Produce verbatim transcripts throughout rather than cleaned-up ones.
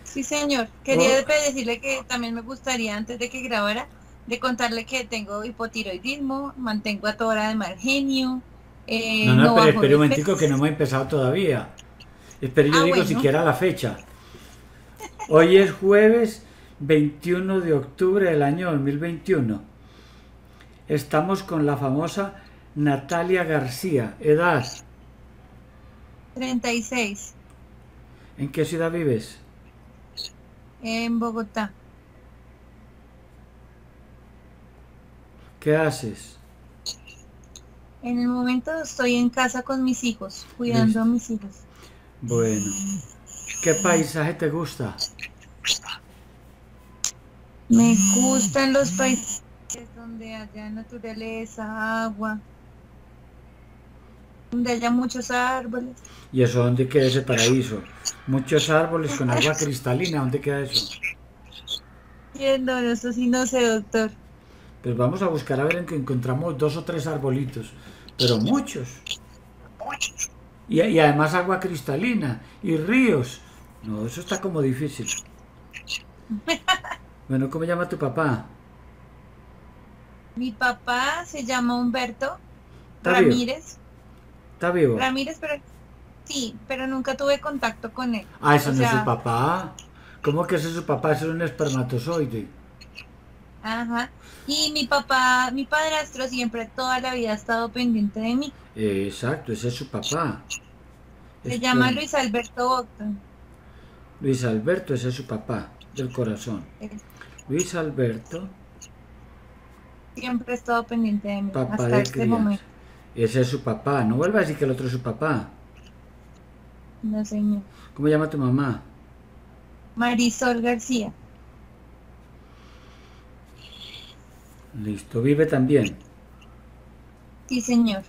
Sí, señor. Quería Oh, después decirle que también me gustaría, antes de que grabara, de contarle que tengo hipotiroidismo, mantengo a toda hora de mal genio, no, eh, no, no pero bajo espere de un momentico que no peso. hemos empezado todavía. Espere, yo Ah, digo bueno, siquiera la fecha. Hoy es jueves veintiuno de octubre del año dos mil veintiuno. Estamos con la famosa Natalia García. Edad. treinta y seis, ¿En qué ciudad vives? en Bogotá. ¿Qué haces? En el momento estoy en casa con mis hijos, cuidando a Listo. mis hijos. Bueno. ¿Qué paisaje te gusta? Me gustan los países donde haya naturaleza, agua, donde haya muchos árboles. ¿Y eso dónde queda ese paraíso? Muchos árboles con agua cristalina. ¿Dónde queda eso? Bien, no, eso sí no sé, doctor. Pues vamos a buscar a ver en que encontramos dos o tres arbolitos. Pero muchos. Y, y además agua cristalina. Y ríos. No, eso está como difícil. Bueno, ¿cómo llama tu papá? Mi papá se llama Humberto ¿Está vivo? Ramírez. ¿Está vivo? Ramírez, pero sí, pero nunca tuve contacto con él. Ah, eso O no es su sea, papá. ¿Cómo que ese es su papá? Eso es un espermatozoide. ajá. Y mi papá, mi padrastro siempre toda la vida ha estado pendiente de mí. Eh, exacto, ese es su papá. Se llama Esperma. Luis Alberto Bocton. Luis Alberto, ese es su papá, del corazón. Él Luis Alberto, siempre ha estado pendiente de mí papá hasta de este crianza. momento. Ese es su papá. No vuelva a decir que el otro es su papá. No, señor. ¿Cómo llama tu mamá? Marisol García. Listo, vive también. Sí, señor.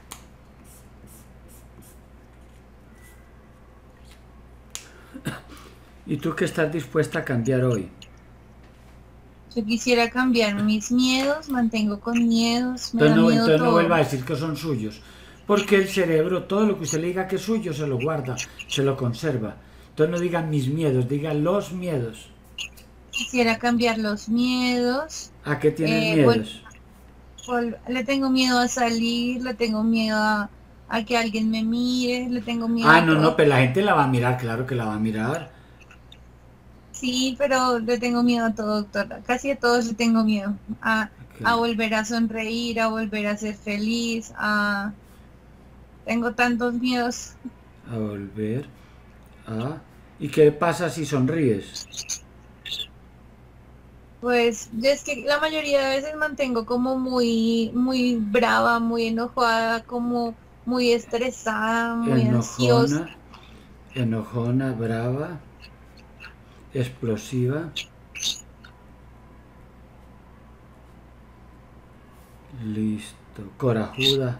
¿Y tú qué estás dispuesta a cambiar hoy? Yo quisiera cambiar mis miedos, mantengo con miedos, me Entonces da no, miedo entonces no vuelva todo. a decir que son suyos. Porque el cerebro, todo lo que usted le diga que es suyo, se lo guarda, se lo conserva. Entonces no digan mis miedos, digan los miedos. Quisiera cambiar los miedos. ¿A qué tienes eh, vol- miedos? vol- le tengo miedo a salir, le tengo miedo a, a que alguien me mire, le tengo miedo Ah, a no, no, todo. pero la gente la va a mirar, claro que la va a mirar. Sí, pero le tengo miedo a todo, doctor. Casi a todos le tengo miedo. A, a Ok. volver a sonreír, a volver a ser feliz, a... Tengo tantos miedos. A volver a... ¿Y qué pasa si sonríes? Pues es que la mayoría de veces mantengo como muy, muy brava, muy enojada, como muy estresada, muy Enojona, ansiosa. enojona, brava, explosiva, listo, corajuda.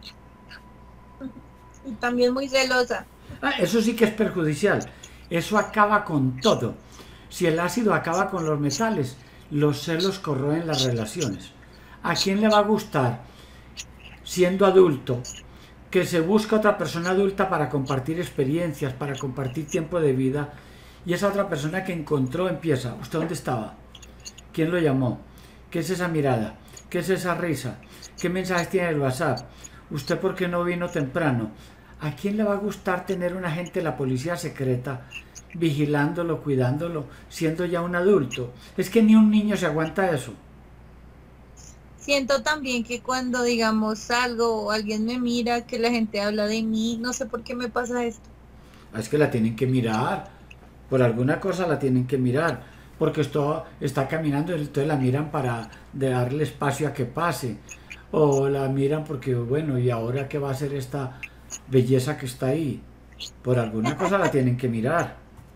Y también muy celosa. Ah, eso sí que es perjudicial. Eso acaba con todo. Si el ácido acaba con los metales, los celos corroen las relaciones. ¿A quién le va a gustar, siendo adulto, que se busca otra persona adulta para compartir experiencias, para compartir tiempo de vida, y esa otra persona que encontró empieza, ¿usted dónde estaba? ¿Quién lo llamó? ¿Qué es esa mirada? ¿Qué es esa risa? ¿Qué mensajes tiene el WhatsApp? ¿Usted por qué no vino temprano? ¿A quién le va a gustar tener un agente de la policía secreta vigilándolo, cuidándolo, siendo ya un adulto? Es que ni un niño se aguanta eso. Siento también que cuando, digamos, salgo o alguien me mira, que la gente habla de mí, no sé por qué me pasa esto. Es que la tienen que mirar. Por alguna cosa la tienen que mirar. Porque esto está caminando, entonces la miran para darle espacio a que pase. O la miran porque, bueno, ¿y ahora qué va a hacer esta belleza que está ahí? Por alguna cosa la tienen que mirar.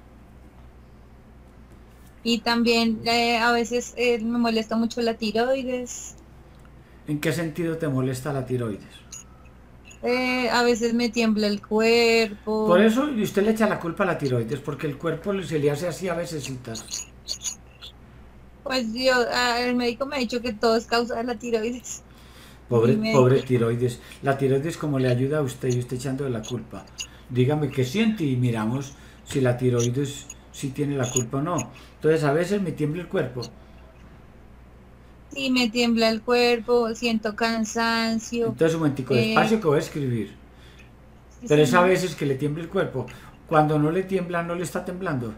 Y también eh, a veces eh, me molesta mucho la tiroides. ¿En qué sentido te molesta la tiroides? Eh, a veces me tiembla el Por cuerpo. eso y usted le echa la culpa a la tiroides, porque el cuerpo se le hace así a vecesitas. Pues yo, ah, el médico me ha dicho que todo es causa de la tiroides. Pobre, Mi pobre médico. tiroides. La tiroides como le ayuda a usted y usted echando de la culpa. Dígame qué siente y miramos si la tiroides si tiene la culpa o no. Entonces a veces me tiembla el cuerpo. Sí, me tiembla el cuerpo, siento cansancio. Entonces un momentico, eh, despacio que voy a escribir. sí, Pero es a señor. veces que le tiembla el cuerpo. Cuando no le tiembla, no le está temblando.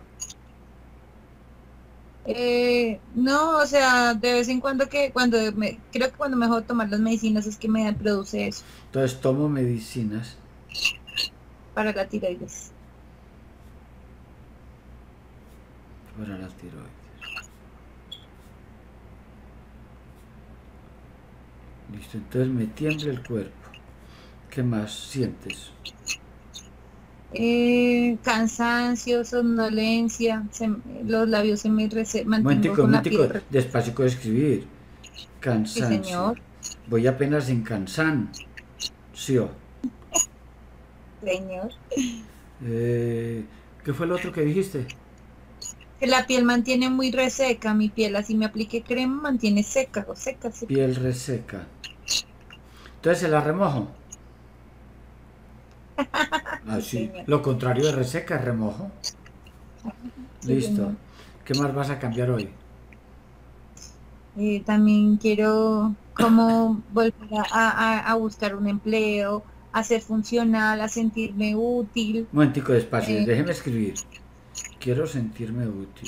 Eh, no, o sea, de vez en cuando que, cuando me, creo que cuando me dejo de tomar las medicinas es que me produce eso Entonces tomo medicinas. para la tiroides. Para la tiroides. Listo, entonces me tiembla el cuerpo. ¿Qué más sientes? Eh, cansancio, somnolencia, se- los labios se me rese- mantengo Momentico, con la momentico, piel. re- despacio que escribir. Sí, Cansancio. señor, Voy apenas en cansancio. señor. Eh, ¿Qué fue lo otro que dijiste? Que la piel mantiene muy reseca, mi piel, así me aplique crema, mantiene seca, o seca, seca. Piel reseca. Entonces se la remojo. Ah, Sí, sí. señor. Lo contrario de reseca es remojo. Sí, Listo. señor. ¿Qué más vas a cambiar hoy? Eh, también quiero como volver a, a- a buscar un empleo, a ser funcional, a sentirme útil. Un momentico, despacio. eh, Déjeme escribir. Quiero sentirme útil.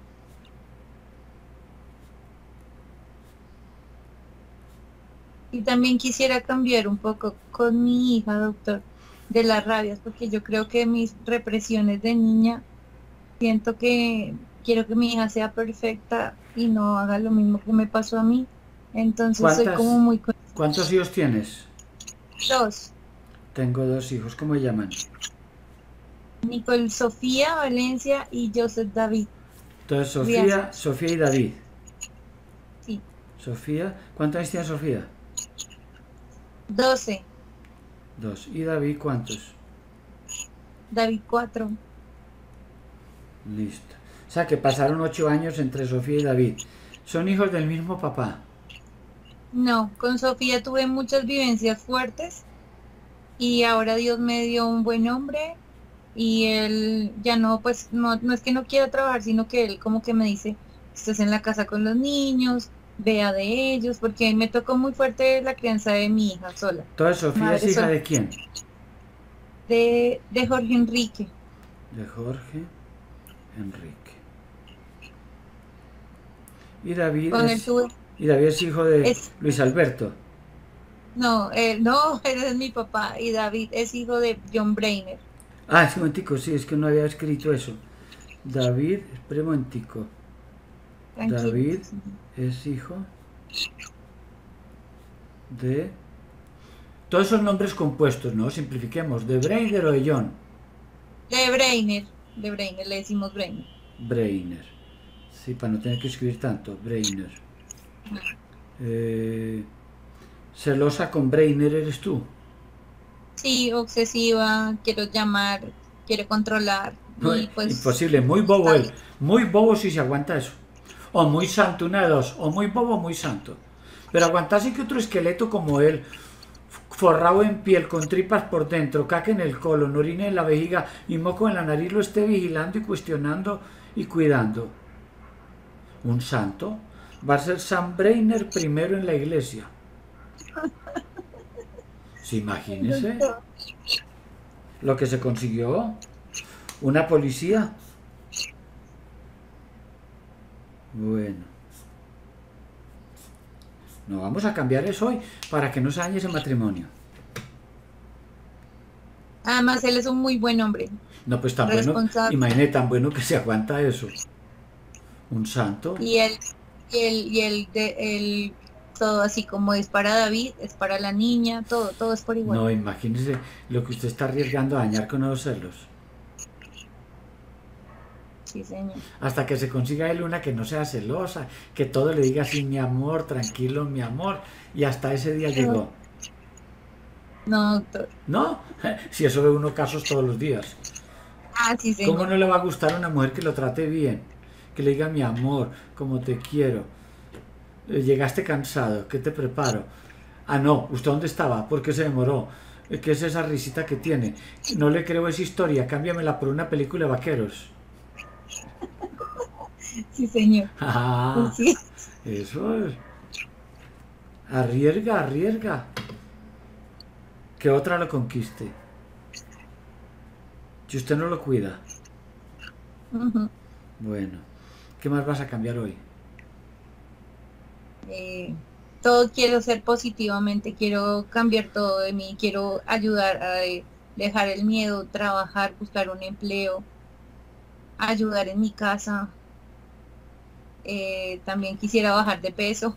y también quisiera cambiar un poco con mi hija, doctor, de las rabias, porque yo creo que mis represiones de niña, siento que quiero que mi hija sea perfecta y no haga lo mismo que me pasó a mí. Entonces soy como ¿Cuántas, muy... con- ¿Cuántos hijos tienes? Dos, Tengo dos hijos. ¿Cómo se llaman? Nicole Sofía Valencia y Joseph David Entonces, Sofía, Riascos. Sofía y David. Sí, Sofía, ¿cuántos años tiene Sofía? doce, Dos. ¿Y David cuántos? David cuatro. Listo. O sea que pasaron ocho años entre Sofía y David. Son hijos del mismo papá. No, con Sofía tuve muchas vivencias fuertes y ahora Dios me dio un buen hombre y él ya no, pues no, no es que no quiera trabajar, sino que él como que me dice, estés en la casa con los niños, vea de ellos, porque me tocó muy fuerte la crianza de mi hija sola, Entonces, ¿Sofía es madre hija sola, de quién? de, de Jorge Enrique. De Jorge Enrique. Y David Con él es, tuve, y David es hijo de es, Luis Alberto. no, él, no, él es mi papá y David es hijo de John Brainer. Ah, es un momentico, sí, es que no había escrito eso. David, espera un momentico. Tranquilo. David es hijo de... Todos son nombres compuestos, ¿no? Simplifiquemos. ¿De Brainer o de John? De Brainer, de Brainer, le decimos Brainer. Brainer. Sí, para no tener que escribir tanto. Brainer. Eh, celosa con Brainer eres tú. Sí, obsesiva, quiero llamar, quiero controlar No, y pues imposible, muy bobo está él. bien. Muy bobo si se aguanta eso. O muy santo, una de dos. O muy bobo o muy santo. Pero aguantarse que otro esqueleto como él, forrado en piel, con tripas por dentro, caca en el colon, orina en la vejiga y moco en la nariz, lo esté vigilando y cuestionando y cuidando. Un santo va a ser San Brainer primero en la iglesia. ¿Se imagínese Doctor, lo que se consiguió? Una policía. Bueno, no vamos a cambiar eso hoy para que no se dañe ese matrimonio. además él es un muy buen hombre, No, pues tan bueno, responsable imagínate tan bueno que se aguanta eso. Un santo. y él, y él, y él, de, él, todo así como es para David, es para la niña, todo, todo es por igual. No, imagínese lo que usted está arriesgando a dañar con esos celos. Sí, señor. Hasta que se consiga él una que no sea celosa, que todo le diga así, mi amor, tranquilo, mi amor. Y hasta ese día llegó. No, doctor. ¿No? Si eso ve uno casos todos los días. Ah, sí, ¿Cómo señor. no le va a gustar a una mujer que lo trate bien? Que le diga, mi amor, como te quiero. Eh, Llegaste cansado, ¿qué te preparo? Ah, no, ¿usted dónde estaba? ¿Por qué se demoró? Eh, ¿Qué es esa risita que tiene? No le creo esa historia, cámbiamela por una película de vaqueros. Sí, señor. Ah, Sí. eso es. Arriesga, arriesga. Que otra lo conquiste. Si usted no lo cuida. Ujú. Bueno, ¿qué más vas a cambiar hoy? Eh, todo quiero ser positivamente, quiero cambiar todo de mí, quiero ayudar a eh, dejar el miedo, trabajar, buscar un empleo, ayudar en mi casa. Eh, también quisiera bajar de peso.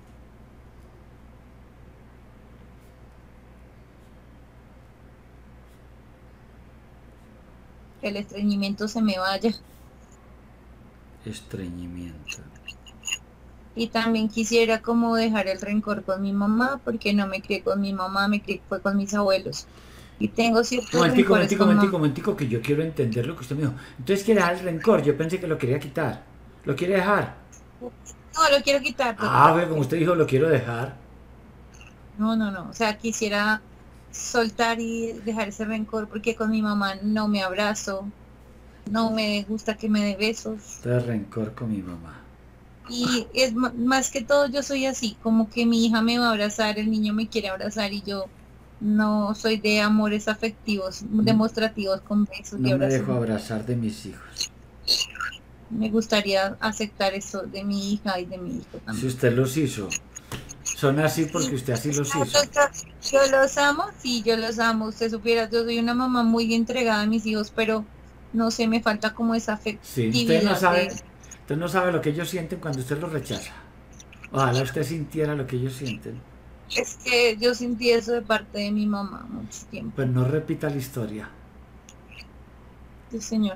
Que el estreñimiento se me vaya. Estreñimiento. Y también quisiera como dejar el rencor con mi mamá, porque no me crié con mi mamá, me crié fue con mis abuelos. Y tengo ciertos Momentico, rencores momentico, con momentico, mamá. momentico, que yo quiero entender lo que usted me dijo. Entonces quiere dejar el rencor, yo pensé que lo quería quitar. ¿Lo quiere dejar? No, lo quiero quitar, Ah, doctor. ve, como usted dijo, lo quiero dejar. No, no, no. O sea, quisiera soltar y dejar ese rencor porque con mi mamá no me abrazo, no me gusta que me dé besos. Entonces rencor con mi mamá. Y es ma- más que todo yo soy así, como que mi hija me va a abrazar, el niño me quiere abrazar y yo no soy de amores afectivos, demostrativos con besos y No me abrazos. dejo abrazar de mis hijos. Me gustaría aceptar eso de mi hija y de mi hijo Si también. usted los hizo, son así porque Sí, usted así los yo hizo. los yo los amo, sí, yo los amo. Usted supiera, yo soy una mamá muy entregada a mis hijos, pero no sé, me falta como esa Sí, usted no afectividad sabe, de... usted no sabe lo que ellos sienten cuando usted los rechaza. Ojalá usted sintiera lo que ellos sienten. Es que yo sentí eso de parte de mi mamá mucho Pues tiempo. no repita la historia. Sí, señor.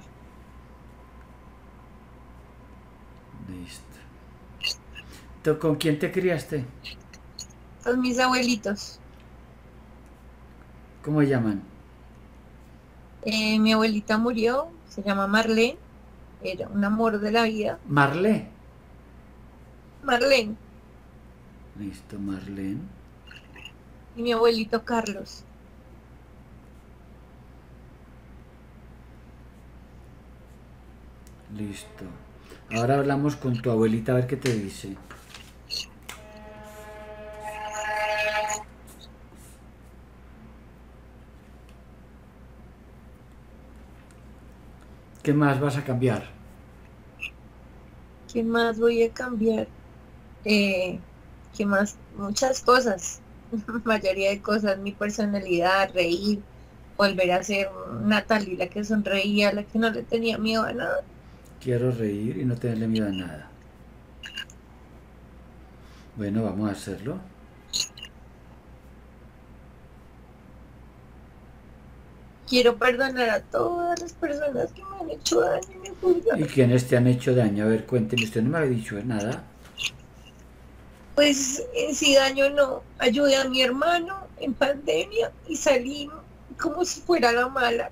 Listo. ¿Tú ¿Con quién te criaste? Con mis abuelitos. ¿Cómo llaman? Eh, mi abuelita murió, se llama Marlene, era un amor de la vida. Marlé. Marlene. Listo, Marlene. Y mi abuelito Carlos. Listo. Ahora hablamos con tu abuelita a ver qué te dice. ¿Qué más vas a cambiar? ¿Qué más voy a cambiar? Eh, ¿qué más? Muchas cosas. Mayoría de cosas, mi personalidad, reír, volver a ser Natalie, la que sonreía, la que no le tenía miedo a nada. Quiero reír y no tenerle miedo a nada. Bueno, vamos a hacerlo. Quiero perdonar a todas las personas que me han hecho daño y me juzgan. ¿Y quiénes te han hecho daño? A ver, cuénteme. Usted no me había dicho nada. Pues en sí daño no. Ayudé a mi hermano en pandemia y salí como si fuera la mala.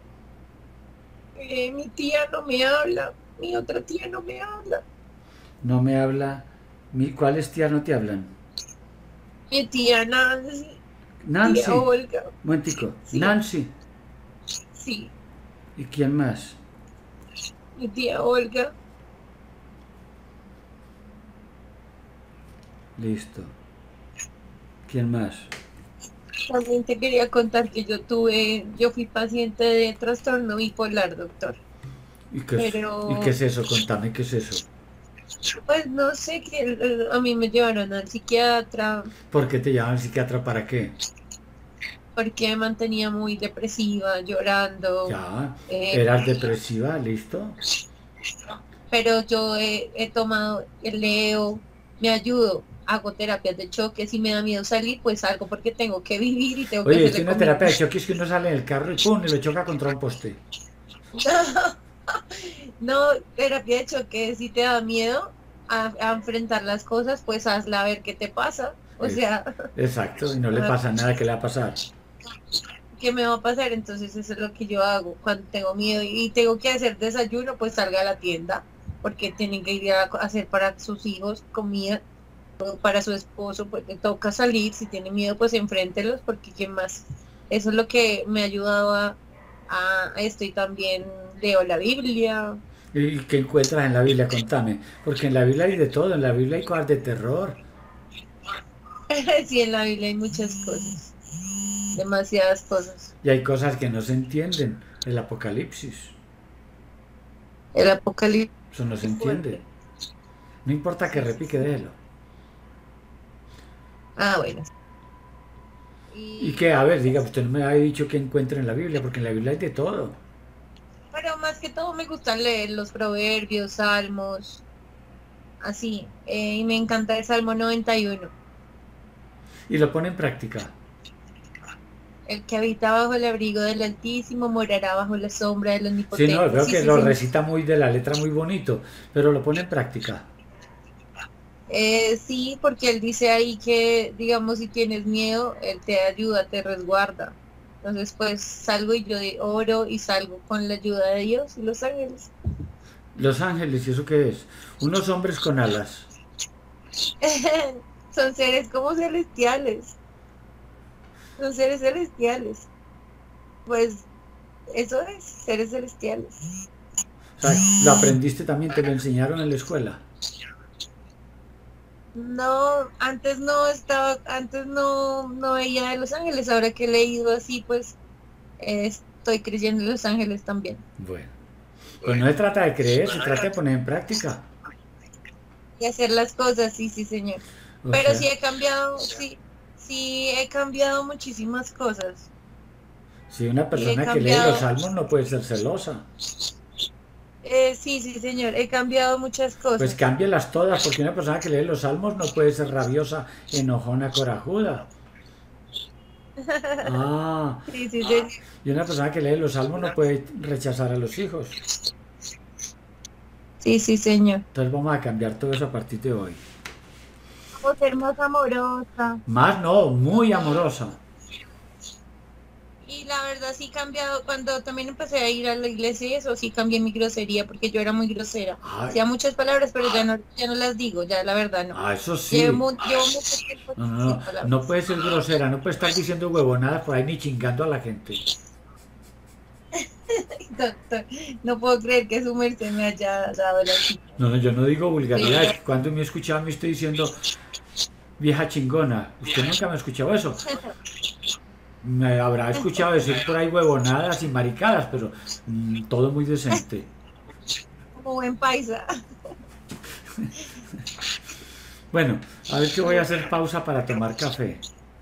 Eh, mi tía no me habla, mi otra tía no me habla. No me habla. Mi- ¿Cuáles tías no te hablan? Mi tía Nancy, tía Nancy. Olga, Un momentico. sí, Nancy. sí, ¿Y quién más? mi tía Olga. Listo. ¿Quién más? También te quería contar que yo tuve, yo fui paciente de trastorno bipolar, doctor. ¿Y qué es, ¿y qué Pero, es eso? Contame qué es eso. pues no sé, que eh, a mí me llevaron al psiquiatra ¿Por qué te llaman psiquiatra? ¿Para qué? porque me mantenía muy depresiva, llorando. Ya. eh, ¿Eras depresiva? ¿Listo? pero yo he, he tomado, leo, me ayudo, hago terapias de choque. Si me da miedo salir, pues salgo porque tengo que vivir y tengo que Oye, estoy hacerle en una comida. terapia de choque, es que uno sale del carro y ¡pum! Y lo choca contra un poste. No, terapia de choque, si te da miedo a, a enfrentar las cosas, pues hazla a ver qué te pasa. O Es, sea, exacto, y no le a ver, pasa nada. ¿Qué le va a pasar? ¿qué me va a pasar? Entonces eso es lo que yo hago cuando tengo miedo y tengo que hacer desayuno, pues salga a la tienda, porque tienen que ir a hacer para sus hijos comida, o para su esposo, pues le toca salir. Si tiene miedo, pues enfréntelos, porque ¿qué más? Eso es lo que me ha ayudado a, a esto, y también leo la Biblia. ¿Y qué encuentras en la Biblia? Contame. Porque en la Biblia hay de todo, en la Biblia hay cosas de terror. Sí, en la Biblia hay muchas cosas, demasiadas cosas. Y hay cosas que no se entienden. El Apocalipsis. El Apocalipsis Eso no se es entiende. fuerte. No importa que Sí, sí, repique, sí. déjelo. Ah, bueno. ¿Y Y qué? A ver, diga, usted no me ha dicho que encuentre en la Biblia, porque en la Biblia hay de todo. pero más que todo me gusta leer los proverbios, salmos, así. Eh, y me encanta el Salmo noventa y uno. Y lo pone en práctica. El que habita bajo el abrigo del Altísimo morará bajo la sombra del Sí, no, Omnipotente. veo Sí, que sí, lo señor. recita muy de la letra muy bonito, pero lo pone en práctica. Eh, sí, porque él dice ahí que, digamos, si tienes miedo, él te ayuda, te resguarda. Entonces, pues salgo y yo de- oro y salgo con la ayuda de Dios y los ángeles. Los ángeles, ¿y eso qué es? Unos hombres con alas. Son seres como celestiales, son seres celestiales. Pues eso es, seres celestiales. O sea, lo aprendiste también, te lo enseñaron en la escuela. No, antes no estaba, antes no, no veía de los ángeles, ahora que he leído así, pues eh, estoy creyendo en los ángeles también. Bueno, pues no se trata de creer, se trata de poner en práctica. Y hacer las cosas, sí, sí, señor. O Pero sea, sí he cambiado, sí, sí he cambiado muchísimas cosas. si una Y he persona que lee los cambiado, salmos no puede ser celosa, eh, sí, sí, señor, he cambiado muchas pues cosas. cámbielas todas, porque una persona que lee los salmos no puede ser rabiosa, enojona, corajuda. Ah, Sí, sí, señor. y una persona que lee los salmos no puede rechazar a los hijos. Sí, sí, señor. Entonces vamos a cambiar todo eso a partir de hoy. Vamos a ser más amorosa. Más no, muy amorosa. Y la verdad sí he cambiado, cuando también empecé a ir a la iglesia y eso, sí cambié mi grosería, porque yo era muy grosera. Ay, Hacía muchas palabras, pero ya no, ya no las digo, ya la verdad no. ah, eso Llevo, sí. mu- llevo mucho tiempo No, no, sin no, no palabras. puede ser grosera, no puede estar diciendo huevonadas por ahí ni chingando a la gente. Doctor, no puedo creer que su merced me haya dado la cita. No, no, yo no digo Sí, vulgaridades. Cuando me escuchaba me estoy diciendo vieja chingona. Usted nunca me ha escuchado eso. Me habrá escuchado decir por ahí huevonadas y maricadas, pero mm, todo muy decente. como buen paisa. Bueno, a ver que voy a hacer pausa para tomar café.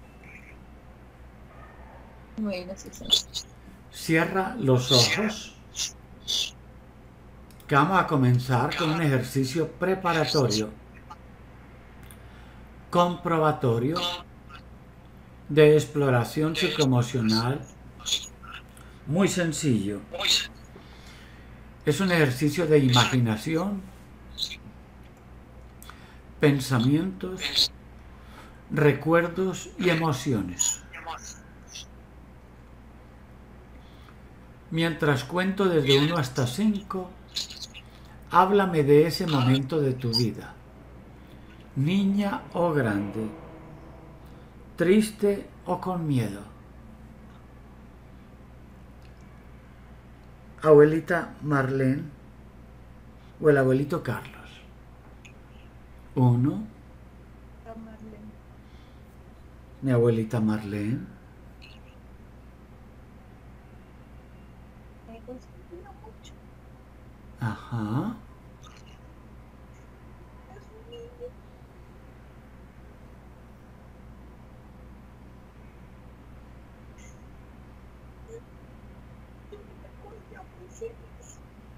Bueno, sí, señor. Cierra los ojos, que vamos a comenzar con un ejercicio preparatorio, comprobatorio, de exploración psicoemocional, muy sencillo. Es un ejercicio de imaginación, pensamientos, recuerdos y emociones. Mientras cuento desde uno hasta cinco, háblame de ese momento de tu vida, niña o grande, triste o con miedo. Abuelita Marlene o el abuelito Carlos. Uno, mi abuelita Marlene. Me he confundido mucho. Ajá. Es un niño. Yo me acuerdo muy feliz.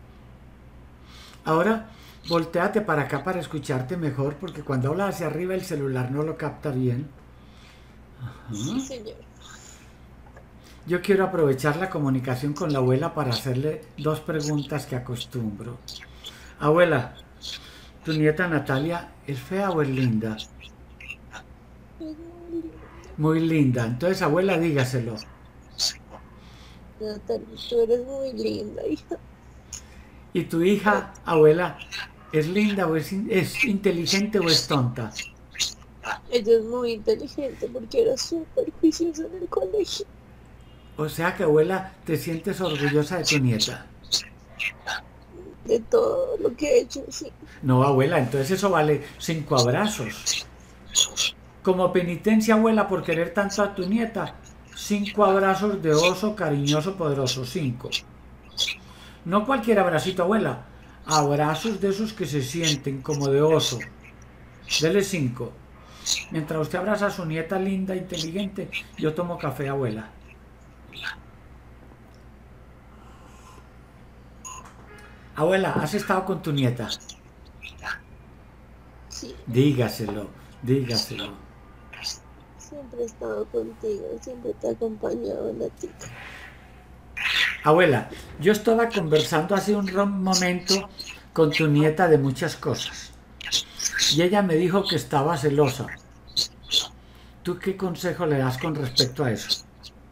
Ahora, volteate para acá para escucharte mejor, porque cuando hablas hacia arriba el celular no lo capta bien. Sí, Ajá. señor. Yo quiero aprovechar la comunicación con la abuela para hacerle dos preguntas que acostumbro. Abuela, ¿tu nieta Natalia es fea o es linda? Es muy lindo. Muy linda. Entonces, abuela, dígaselo. Natalie, tú eres muy linda, hija. ¿Y tu hija, abuela, es linda o es, in- es inteligente o es tonta? Ella es muy inteligente porque era súper juiciosa en el colegio. O sea que, abuela, te sientes orgullosa de tu nieta. de todo lo que he hecho, sí. No, abuela, entonces eso vale cinco abrazos. Como penitencia, abuela, por querer tanto a tu nieta, cinco abrazos de oso cariñoso, poderoso, cinco. No cualquier abracito, abuela, abrazos de esos que se sienten como de oso. Dele cinco. Mientras usted abraza a su nieta linda, inteligente, yo tomo café, abuela. Abuela, ¿has estado con tu nieta? Sí, Dígaselo, dígaselo. siempre he estado contigo, siempre te he acompañado en la tica. Abuela, yo estaba conversando hace un momento con tu nieta de muchas cosas. Y ella me dijo que estaba celosa. ¿Tú qué consejo le das con respecto a eso?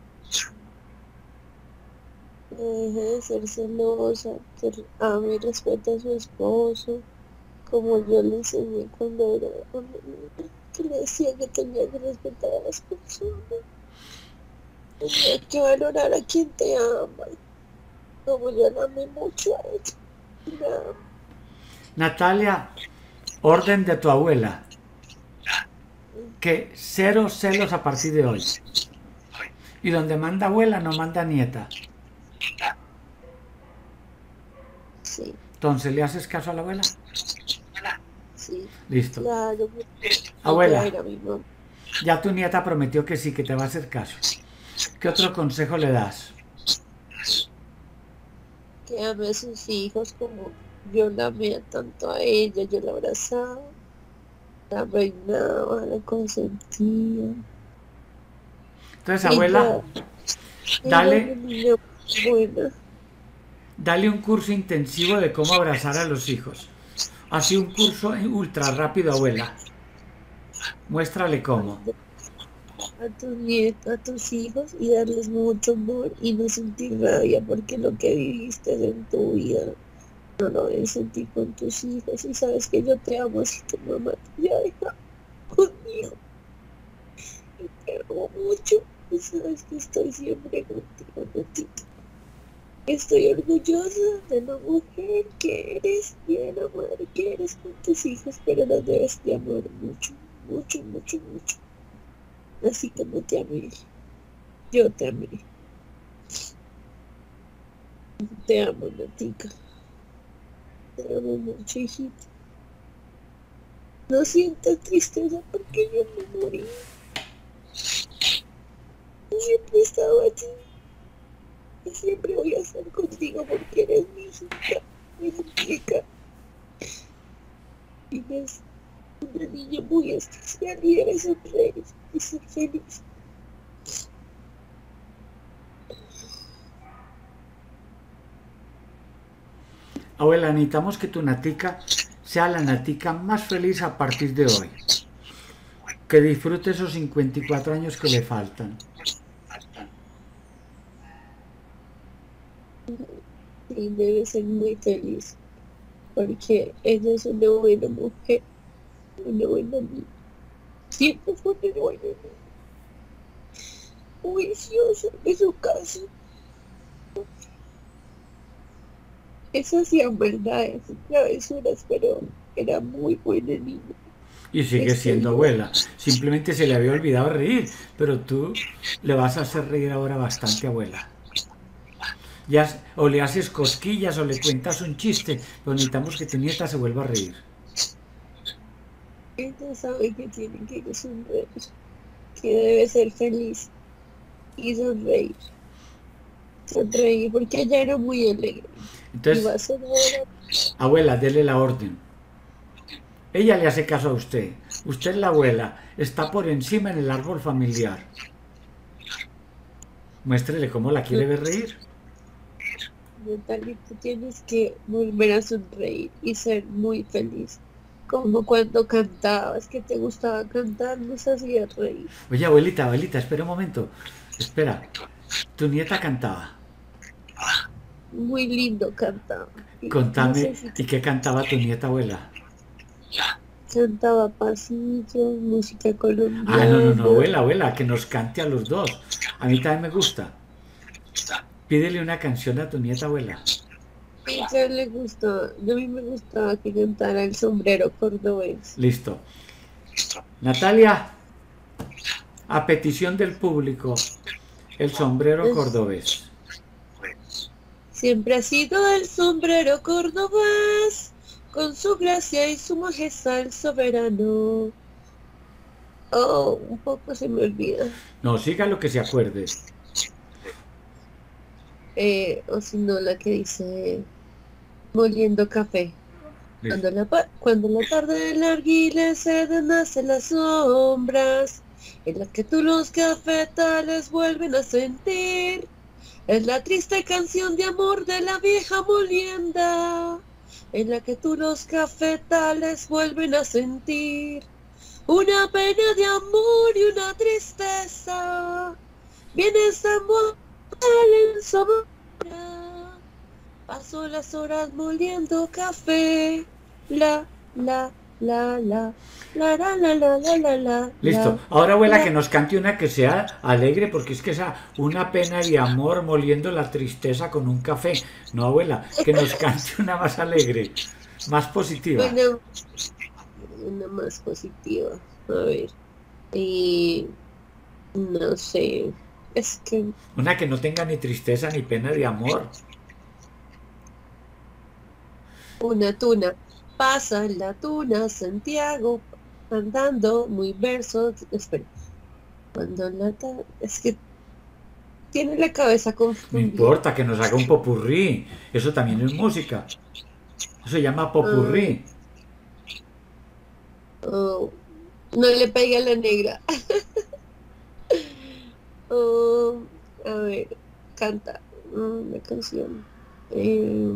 Deje de ser celosa, que ame y respete a su esposo, como yo le enseñé cuando era una niña, que le decía que tenía que respetar a las personas, tenía que valorar a quien te ama, como yo la amé mucho a ella. Y la amo. Natalia, orden de tu abuela. Que cero celos a partir de hoy. Y donde manda abuela no manda nieta. Sí, Entonces, ¿le haces caso a la abuela? sí, Listo. claro. Abuela, Era mi mamá. ya tu nieta prometió que sí, que te va a hacer caso. ¿Qué otro consejo le das? Que ame a sus hijos como yo la amé tanto a ella, yo la abrazaba, la reinaba, la consentía. Entonces, abuela, Ella, ella era dale, una niña buena. dale un curso intensivo de cómo abrazar a los hijos. Así un curso ultra rápido, abuela. Muéstrale cómo. A tus nietos, a tus hijos y darles mucho amor y no sentir rabia porque lo que viviste en tu vida no lo debes sentir con tus hijos y sabes que yo te amo así tu mamá te haya dejado conmigo y te amo mucho y sabes que estoy siempre contigo, Natita. Estoy orgullosa de la mujer que eres y de la madre que eres con tus hijos, pero los debes de amar mucho, mucho, mucho, mucho. Así como te amé, yo te amé. Te amo, Natica. Te amo mucho, hijita. No sientas tristeza porque yo me morí. Yo siempre he estado allí. Y siempre voy a estar contigo porque eres mi hijita, mi Natica. Y eres una niña muy especial y debes sonreír y ser feliz. Abuela, necesitamos que tu natica sea la natica más feliz a partir de hoy. Que disfrute esos cincuenta y cuatro años que le faltan. Y debe ser muy feliz porque ella es una buena mujer, una buena niña. Siempre fue una buena niña. Muy viciosa en su casa. Esas hacían maldades, travesuras, pero era muy buena niña. Y sigue siendo abuela. Simplemente se le había olvidado reír, pero tú le vas a hacer reír ahora bastante, abuela. Ya, o le haces cosquillas o le cuentas un chiste, pero necesitamos que tu nieta se vuelva a reír. Ella sabe que tiene que sonreír, que debe ser feliz y sonreír. Sonreír porque ella era muy alegre. Entonces, y va a ser ahora... abuela, dele la orden. Ella le hace caso a usted. Usted es la abuela, está por encima en el árbol familiar. Muéstrele cómo la quiere ver reír. Natalia, tú tienes que volver a sonreír y ser muy feliz. Como cuando cantabas, que te gustaba cantar, nos hacías reír. Oye, abuelita, abuelita, espera un momento. Espera, tu nieta cantaba. Muy lindo cantaba. Y Contame, no sé si ¿y qué cantaba tu nieta, abuela? Cantaba pasillos, música colombiana. Ah, no, no, no, abuela, abuela, que nos cante a los dos. A mí también me gusta. Pídele una canción a tu nieta, abuela. Ella ella le gusta, a mí me gustaba que cantara el sombrero cordobés. Listo. Natalia, a petición del público, el sombrero Es- cordobés. Siempre ha sido el sombrero cordobés, con su gracia y su majestad el soberano. Oh, un poco se me olvida. No, siga lo que se acuerde. Eh, o si no, la que dice moliendo café. Listo. Cuando la, pa- cuando la tarde larguile se nace las sombras, en la que tú los cafetales vuelven a sentir. Es la triste canción de amor de la vieja molienda, en la que tú los cafetales vuelven a sentir. Una pena de amor y una tristeza, vienes a mortal en sombra. Paso las horas moliendo café, la, la, la, la, la, la, la, la, la, la, la. Listo. la, Ahora, abuela, la. que nos cante una que sea alegre, porque es que esa, una pena de amor moliendo la tristeza con un café. No, abuela, que nos cante una más alegre, más positiva. Bueno, una más positiva. A ver. Y no sé. Es que Una que no tenga ni tristeza ni pena de amor. una tuna. Pasa la tuna, Santiago, andando muy verso. Espera. Cuando la ta- es que tiene la cabeza No confundida. importa que nos haga un popurrí. Eso también es música. Eso se llama popurrí. Oh, no le pegue a la negra. Oh, a ver, canta mm, la canción. Eh,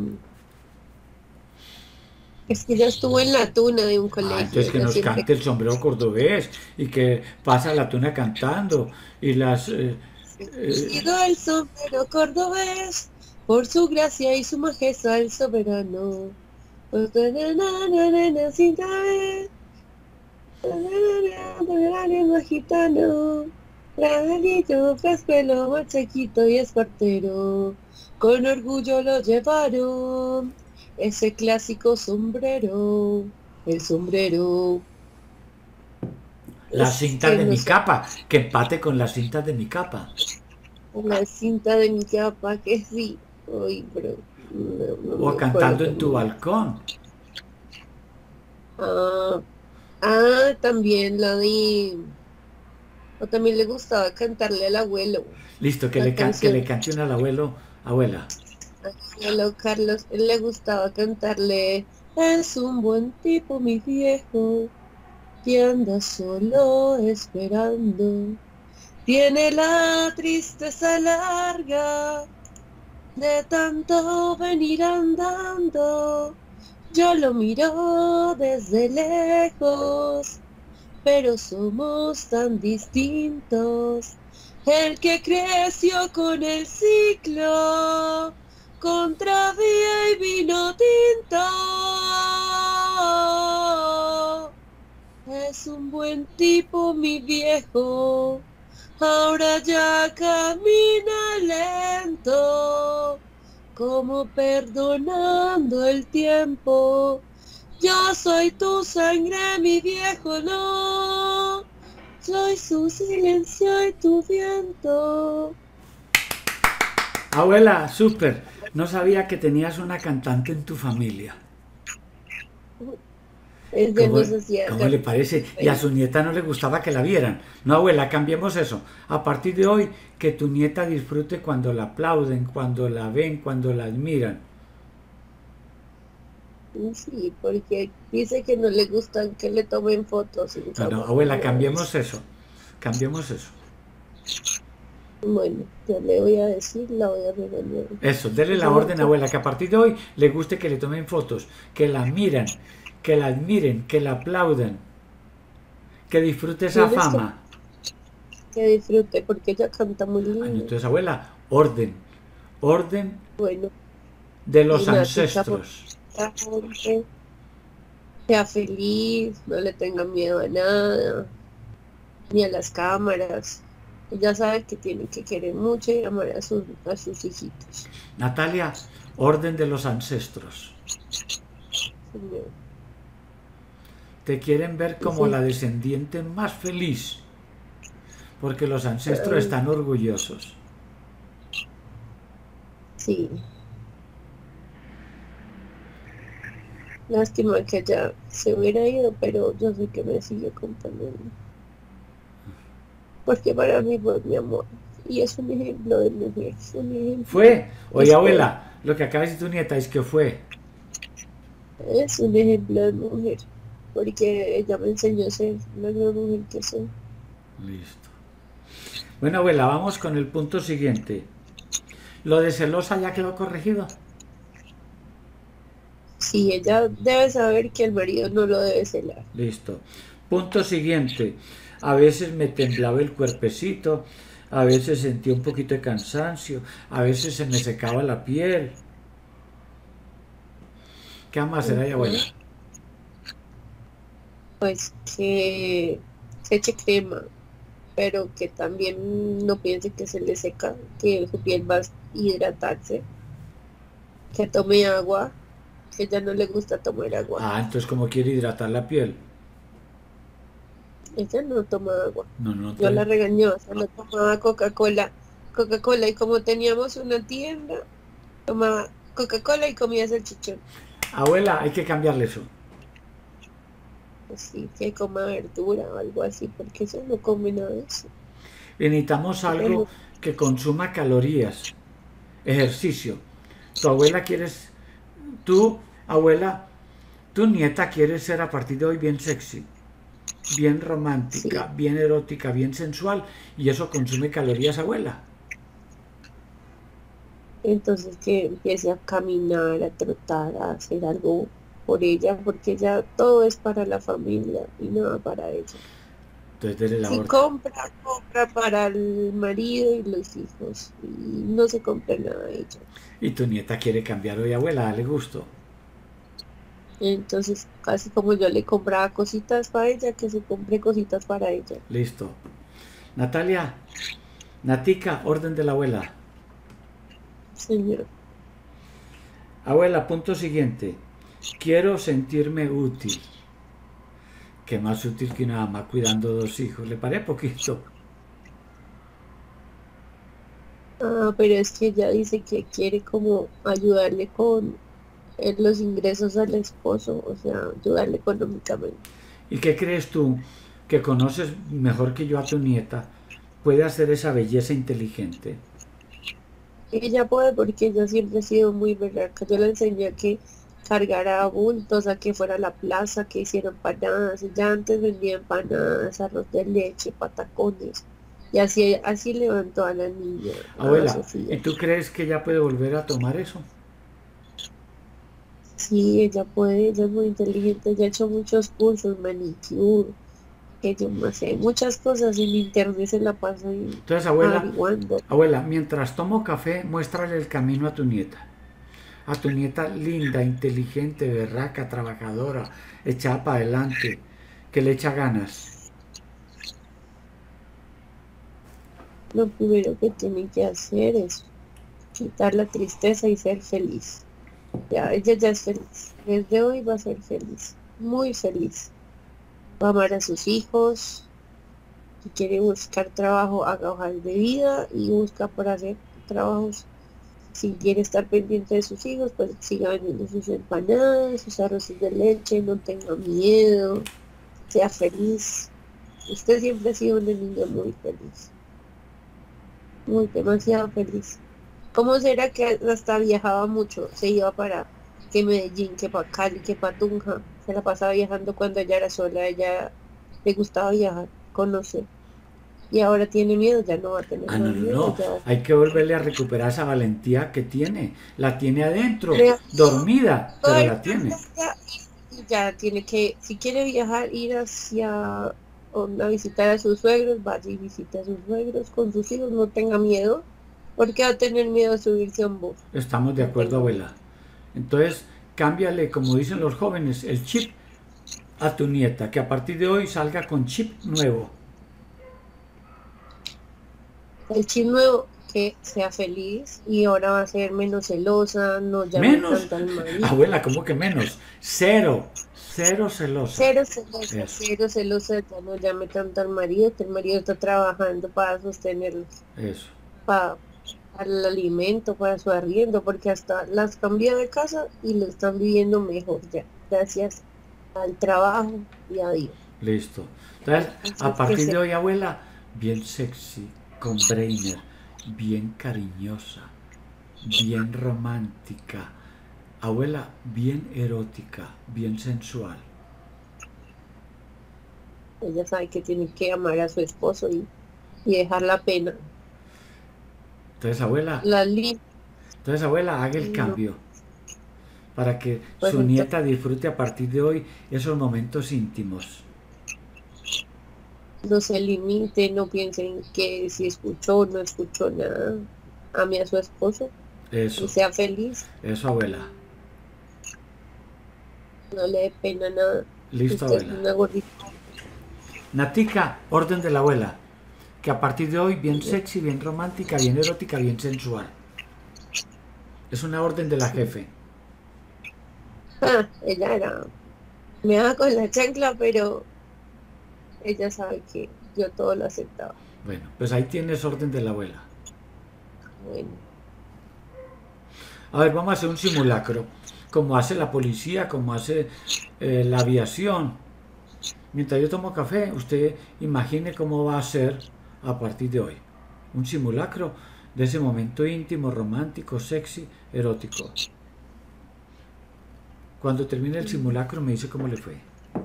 es que ya estuvo en la tuna de un Ah, colegio. entonces que ella nos siempre- cante el sombrero cordobés y que pasa la tuna cantando y las... eh, eh, Sido el sombrero cordobés, por su gracia y su majestad el soberano. Pues, na, na, na, na, na, na, sin saber, na, na, na, na, na, na, na, gitano. Granadillo, frescuelo, machaquito y espartero, con orgullo lo llevaron, ese clásico sombrero, el sombrero. las Es cintas que de no mi sé, capa, que empate con las cintas de mi capa. la cinta de mi capa que sí, uy, pero no, no O me cantando acuerdo. en tu balcón. Ah, ah, también la de, o también le gustaba cantarle al abuelo, Listo, que la le, can- que le canción. cante un al abuelo, abuela. Abuelo Carlos, él le gustaba cantarle, es un buen tipo mi viejo, que anda solo esperando, tiene la tristeza larga de tanto venir andando, yo lo miro desde lejos, pero somos tan distintos, el que creció con el ciclo, contra vía y vino tinto. Es un buen tipo mi viejo, ahora ya camina lento, como perdonando el tiempo. Yo soy tu sangre, mi viejo, no. Soy su silencio y tu viento. Abuela, súper. No sabía que tenías una cantante en tu familia. Ella ¿Cómo, nos hacía cómo le parece? Y a su nieta no le gustaba que la vieran. No, abuela, cambiemos eso. A partir de hoy, que tu nieta disfrute cuando la aplauden, cuando la ven, cuando la admiran. Sí, porque dice que no le gustan que le tomen fotos. En No, no, cámara. abuela, cambiemos eso. Cambiemos eso. Bueno, ya le voy a decir, la voy a regañar. Eso, dele la Eso orden, no- abuela, que a partir de hoy le guste que le tomen fotos, que la miren, que la admiren, que la aplauden, que disfrute esa ¿Quieres que- fama. Que disfrute, porque ella canta muy Ay, lindo. entonces, abuela, orden, orden Bueno, de los Y Nati, ancestros. la gente sea feliz, no le tenga miedo a nada, ni a las cámaras. Ella sabe que tiene que querer mucho y amar a sus, a sus hijitos. Natalia, orden de los ancestros. Señor. Te quieren ver como Sí. la descendiente más feliz, porque los ancestros Ay, están orgullosos. sí. Lástima que ella se hubiera ido, pero yo sé que me sigue acompañando. Porque para mí fue mi amor. Y es un ejemplo de mujer. Un ejemplo. Fue, oye Es, abuela, lo que acaba de decir tu nieta es que fue. es un ejemplo de mujer. Porque ella me enseñó a ser la gran mujer que soy. Listo. Bueno, abuela, vamos con el punto siguiente. ¿Lo de celosa ya quedó corregido? Sí, ella debe saber que el marido no lo debe celar. Listo. Punto siguiente. A veces me temblaba el cuerpecito, a veces sentía un poquito de cansancio, a veces se me secaba la piel. ¿Qué vamos a hacer ahí, Ujú. abuela? Pues que se eche crema, pero que también no piense que se le seca, que su piel va a hidratarse, que tome agua, que ya no le gusta tomar agua. Ah, entonces como quiere hidratar la piel. Ella no toma agua. No, no, Yo la entonces... regañé, o sea, no tomaba Coca-Cola. Coca-Cola, y como teníamos una tienda, tomaba Coca-Cola y comía salchichón. Abuela, hay que cambiarle eso. Así que coma verdura o algo así, porque eso no come nada de eso. Y necesitamos algo Pero que consuma calorías. Ejercicio. Tu abuela quieres... Tú, abuela, tu nieta quiere ser a partir de hoy bien sexy, bien romántica, sí, bien erótica, bien sensual, y eso consume calorías, abuela. entonces que empiece a caminar, a trotar, a hacer algo por ella, porque ya todo es para la familia y nada para ella. Entonces dele la Si orden. compra, compra para el marido y los hijos y no se compra nada a ella. Y tu nieta quiere cambiar hoy, abuela, dale gusto. Entonces, casi como yo le compraba cositas para ella, que se compre cositas para ella. Listo. Natalia, Natica, orden de la abuela. Señor, Abuela, punto siguiente. Quiero sentirme útil. Qué más útil que una mamá cuidando dos hijos. ¿Le parece poquito? ah, pero es que ella dice que quiere como ayudarle con eh, los ingresos al esposo, o sea, ayudarle económicamente. ¿Y qué crees tú que conoces mejor que yo a tu nieta? ¿Puede hacer esa belleza inteligente? Ella puede porque ella siempre ha sido muy berraca. Yo le enseñé a que cargara bultos, a que fuera a la plaza, que hiciera empanadas. Ella antes vendía empanadas, arroz de leche, patacones. Y así, así levantó a la niña, a Abuela, ¿y Sofía. tú crees que ella puede volver a tomar eso? Sí, ella puede, ella es muy inteligente, ella ha hecho muchos cursos, manicure, que yo no sé, muchas cosas en internet se la pasa ahí Entonces, abuela, averiguando. abuela, mientras tomo café, muéstrale el camino a tu nieta. A tu nieta linda, inteligente, berraca, trabajadora, echada para adelante, que le echa ganas. Lo primero que tiene que hacer es quitar la tristeza y ser feliz. Ya, ella ya es feliz. Desde hoy va a ser feliz, muy feliz. Va a amar a sus hijos. Si quiere buscar trabajo, haga hojas de vida y busca por hacer trabajos. Si quiere estar pendiente de sus hijos, pues siga vendiendo sus empanadas, sus arroces de leche, no tenga miedo, sea feliz. Usted siempre ha sido una niña muy feliz, muy demasiado feliz. ¿Cómo será que hasta viajaba mucho? Se iba para que Medellín, que para Cali, que para Tunja. Se la pasaba viajando cuando ella era sola, a ella le gustaba viajar, conocer. Y ahora tiene miedo, ya no va a tener Ah, no, más no, miedo, no. ya va a Hay que volverle a recuperar esa valentía que tiene. La tiene adentro, tener dormida, todo pero el la tiene. y ya tiene que, si quiere viajar, ir hacia o a visitar a sus suegros, vaya y visite a sus suegros con sus hijos, no tenga miedo, porque va a tener miedo a subirse a un bus. Estamos de No acuerdo, tenga miedo. abuela. Entonces, cámbiale, como dicen los jóvenes, el chip a tu nieta, que a partir de hoy salga con chip nuevo. El chisme que sea feliz y ahora va a ser menos celosa, no llame Menos. tanto al marido. Abuela, ¿cómo que menos? Cero. Cero celosa. Cero celosa, Eso, cero celosa, ya no llame tanto al marido, que el marido está trabajando para sostenerlos, eso. para, para el alimento, para su arriendo, porque hasta las cambió de casa y lo están viviendo mejor ya, gracias al trabajo y a Dios. Listo. Entonces, a Entonces, que partir de se... hoy, abuela, bien sexy, con brainer, bien cariñosa, bien romántica. Abuela, bien erótica, bien sensual. Ella sabe que tiene que amar a su esposo y, y dejar la pena. Entonces, abuela, La li entonces, abuela, haga el no, cambio para que pues su entonces nieta disfrute a partir de hoy esos momentos íntimos. no se limite, no piensen que si escuchó o no escuchó nada. Ame a su esposo y Eso, sea feliz, eso, abuela. no le dé pena nada. Listo, Usted es abuela. una gordita. Natica, orden de la abuela. Que a partir de hoy, bien sexy, bien romántica, bien erótica, bien sensual. Es una orden de la Sí. jefe. Ah, ella era, me da con la chancla, pero ella sabe que yo todo lo aceptaba. Bueno, pues ahí tienes orden de la abuela. Bueno, A ver, vamos a hacer un simulacro. Como hace la policía, como hace eh, la aviación. Mientras yo tomo café, usted imagine cómo va a ser a partir de hoy. Un simulacro de ese momento íntimo, romántico, sexy, erótico. Cuando termine el simulacro me dice cómo le fue.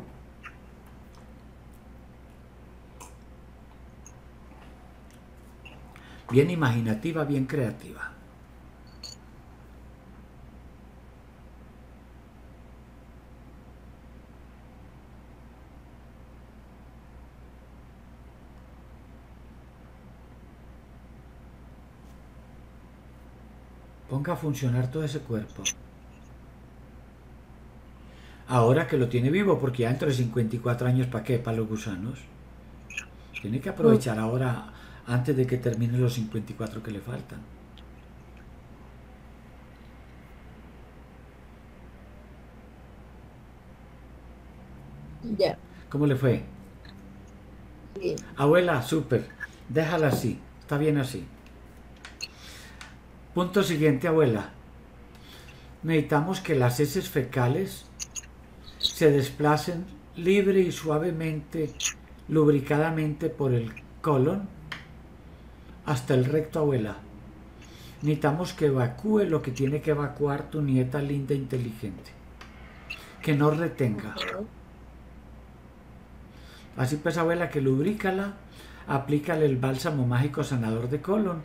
Bien imaginativa, bien creativa. Ponga a funcionar todo ese cuerpo. Ahora que lo tiene vivo, porque ya dentro de cincuenta y cuatro años, ¿para qué? Para los gusanos. Tiene que mm, aprovechar ahora, antes de que termine los cincuenta y cuatro que le faltan. ya, ¿Cómo le fue? bien. Abuela, súper. Déjala así. Está bien así. Punto siguiente, abuela. Necesitamos que las heces fecales se desplacen libre y suavemente, lubricadamente por el colon hasta el recto, abuela. Necesitamos que evacúe lo que tiene que evacuar tu nieta linda e inteligente. Que no retenga. Ajá. Así pues, abuela, que lubrícala, aplícale el bálsamo mágico sanador de colon,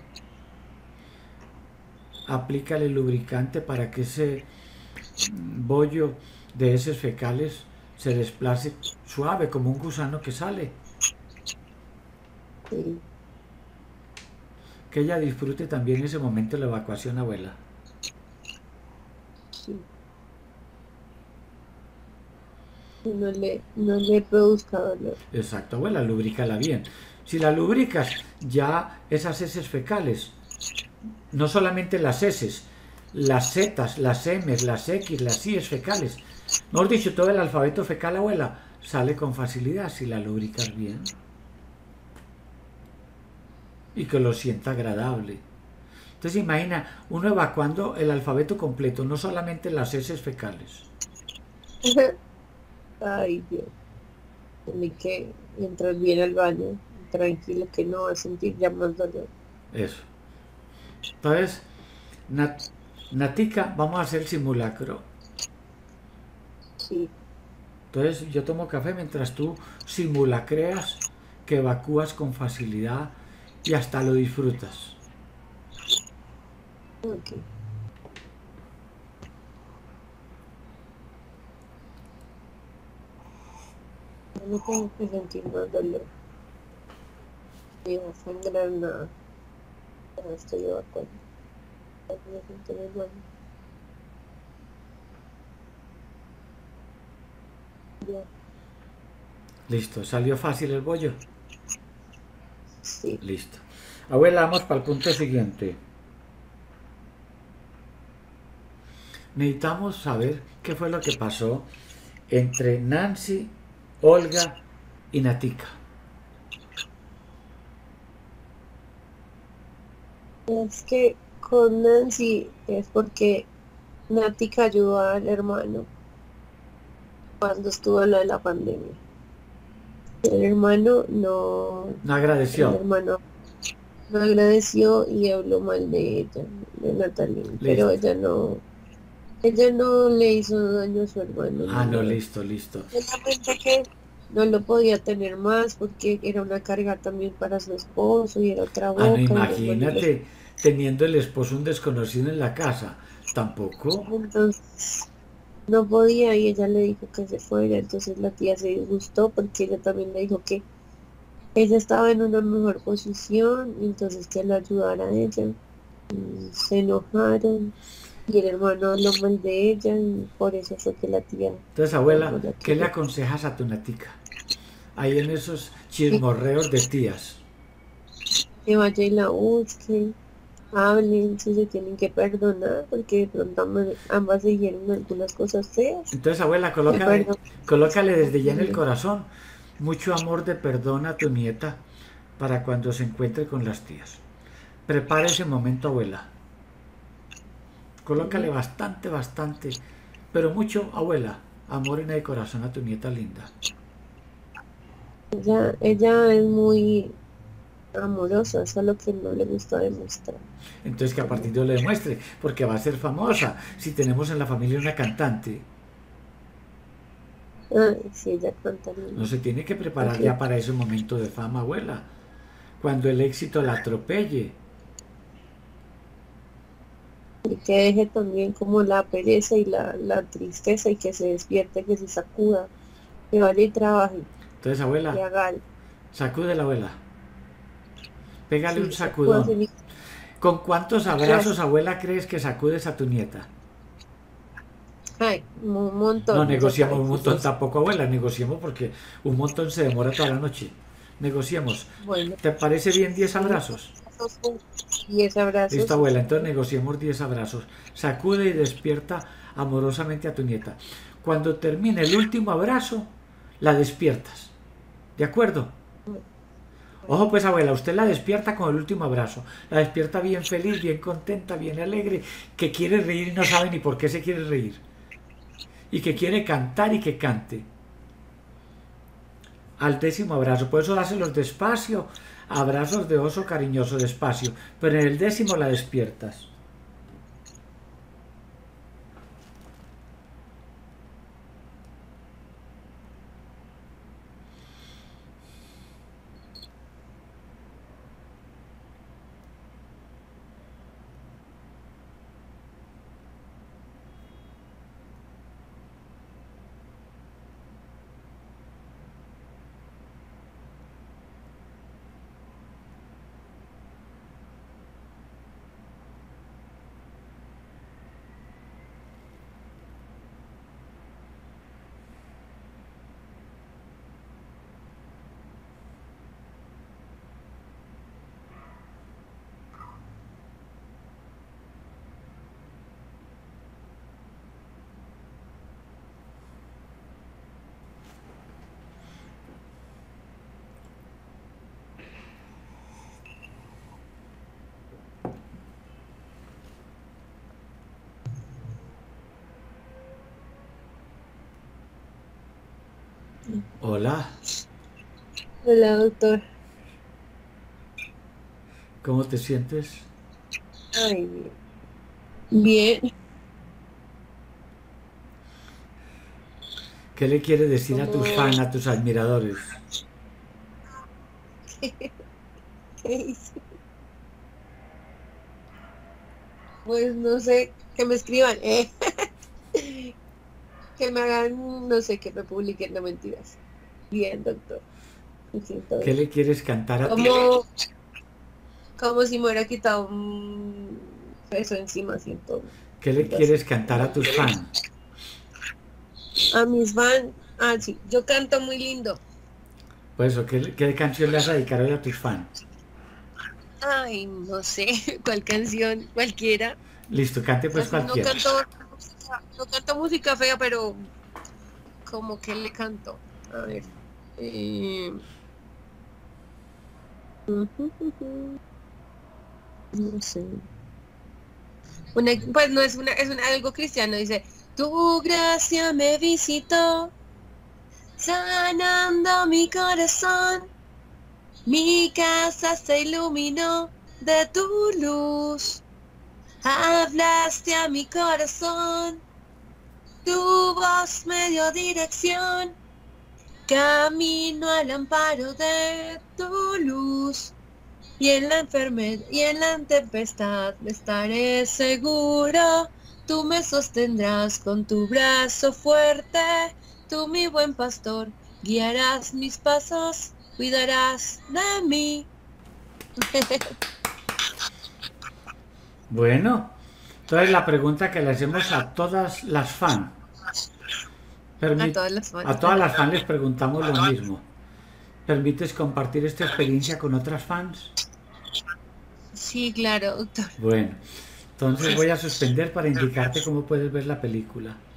aplícale el lubricante para que ese bollo de heces fecales se desplace suave como un gusano que sale. Sí, Que ella disfrute también ese momento de la evacuación, abuela. sí. Que no le, no le produzca dolor. Exacto, abuela, lubrícala bien. Si la lubricas, ya esas heces fecales, no solamente las heces, las zetas, las emes, las equis, las ies fecales, mejor dicho, todo el alfabeto fecal, abuela, sale con facilidad si la lubricas bien. Y que lo sienta agradable. Entonces imagina, uno evacuando el alfabeto completo, no solamente las heces fecales. Ay, Dios. Tiene que entrar bien al baño, tranquilo, que no va a sentir ya más dolor. Eso. Entonces, Nat Natica, vamos a hacer el simulacro. Sí, Entonces yo tomo café mientras tú simulacreas que evacúas con facilidad y hasta lo disfrutas. ok. Ya no tengo que sentir más dolor. Ni va a sangrar nada. Ya estoy evacuando. Ya me siento en el baño. Ya. Listo, salió fácil el bollo. Sí. Listo. Abuela, vamos para el punto siguiente. Necesitamos saber qué fue lo que pasó entre Nancy, Olga y Natica. Es que con Nancy es porque Nática ayudó al hermano cuando estuvo lo de la pandemia. El hermano no, No el agradeció. hermano no agradeció y habló mal de ella, de Natalie, pero Listo. ella no, ella no le hizo daño a su hermano Ah, ni no, nada. listo, listo. Solamente que no lo podía tener más porque era una carga también para su esposo y era otra Ah, no, boca y el hermano les... imagínate teniendo el esposo un desconocido en la casa. Tampoco. Entonces no podía y ella le dijo que se fuera, entonces la tía se disgustó porque ella también le dijo que ella estaba en una mejor posición, y entonces que la ayudara a ella. Y se enojaron y el hermano habló mal de ella y por eso fue que la tía Entonces, ya no abuela, la ¿qué le quería. aconsejas a tu Natica? Ahí en esos Que, chismorreos de tías. que vaya y la busque, hablen, si se tienen que perdonar, porque de pronto ambas, ambas se dijeron algunas cosas feas. Entonces, abuela, Que colócale, perdón. colócale desde ya en el corazón mucho amor de perdón a tu nieta para cuando se encuentre con las tías. Prepara ese momento, abuela. Colócale bastante, bastante, pero mucho, abuela, amor en el corazón a tu nieta linda. Ella, ella es muy amorosa, eso es lo que no le gusta demostrar. Entonces que a partir de hoy le demuestre, porque va a ser famosa si tenemos en la familia una cantante. Ay, sí, ella canta No lindo. se tiene que preparar Porque ya para ese momento de fama, abuela. Cuando el éxito la atropelle. y que deje también como la pereza y la, la tristeza y que se despierte, que se sacuda, que vaya y trabaje, Entonces, que abuela, haga algo. sacude la abuela. Pégale un Sí, sacúdase sacudón. mi ¿Con cuántos abrazos, gracias. abuela, crees que sacudes a tu nieta? Ay, un No montón, ya negociamos sabe un que montón pues, tampoco, abuela. Negociemos porque un montón se demora toda la noche. Negociemos. bueno, ¿Te parece bien diez diez abrazos? abrazos, diez Listo, abrazos, abuela. está Entonces bien. negociemos diez abrazos. Sacude y despierta amorosamente a tu nieta. Cuando termine el último abrazo, la despiertas. ¿De acuerdo? Ojo pues, abuela, usted la despierta con el último abrazo. La despierta bien feliz, bien contenta, bien alegre, que quiere reír y no sabe ni por qué se quiere reír. Y que quiere cantar y que cante. Al décimo abrazo. Por eso dáselos despacio. Abrazos de oso cariñoso despacio. Pero en el décimo la despiertas. Hola, Hola, doctor. ¿cómo te sientes? Ay, bien. Bien, ¿Qué le quieres decir a tus como, fans, a tus admiradores? ¿qué hice? Pues no sé, que me escriban, eh, que me hagan, no sé, que me publiquen, no mentiras. Bien, doctor, me siento ¿Qué bien. le quieres cantar a tu... Como, como si me hubiera quitado un peso encima, siento ¿Qué le algo así. quieres cantar a tus fans? A mis fans, ah, sí, yo canto muy lindo. Pues eso, ¿qué, qué canción le vas a dedicar hoy a tus fans? Ay, no sé, cuál canción, cualquiera. Listo, cante pues Así, no cualquiera. canto, música- no canto música fea, pero como que le canto. A ver. eh, No sé. Una, pues no es una, es una, algo cristiano, dice, tu gracia me visitó, sanando mi corazón, mi casa se iluminó de tu luz, hablaste a mi corazón, tu voz me dio dirección, camino al amparo de tu luz. Y en la enfermedad y en la tempestad estaré seguro, tú me sostendrás con tu brazo fuerte, tú mi buen pastor, guiarás mis pasos, cuidarás de mí. Bueno, entonces la pregunta que le hacemos a todas las fans, A permi- todas las a fans. todas las fans les preguntamos lo mismo. ¿Permites compartir esta experiencia con otras fans? Sí, claro, doctor. Bueno, entonces voy a suspender para indicarte cómo puedes ver la película.